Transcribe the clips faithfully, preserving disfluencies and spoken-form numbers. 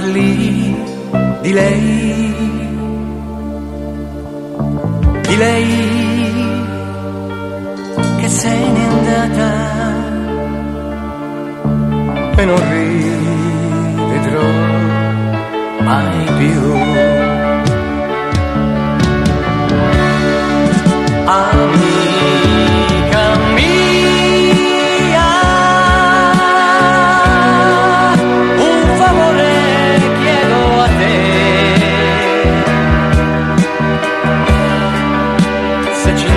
parli di lei, di lei che se n'è andata e non rivedrò mai più. Amica mia, un favore chiedo a te, se ci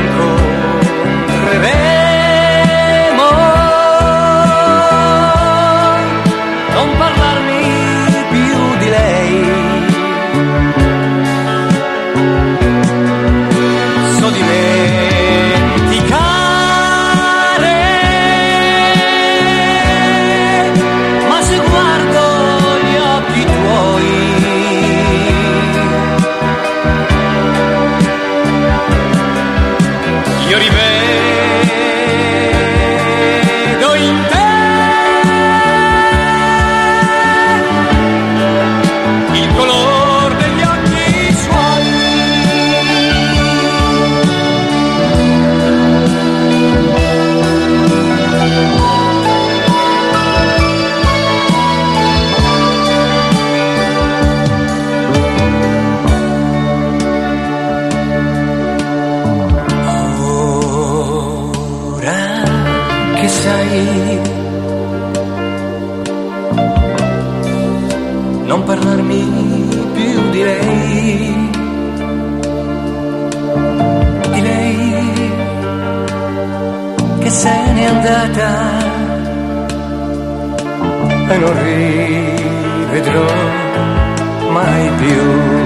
incontreremo non parlarmi più di lei. So di me io rivedo in te il color degli occhi suoi, che sai non parlarmi più di lei, di lei che se n'è andata e non rivedrò mai più.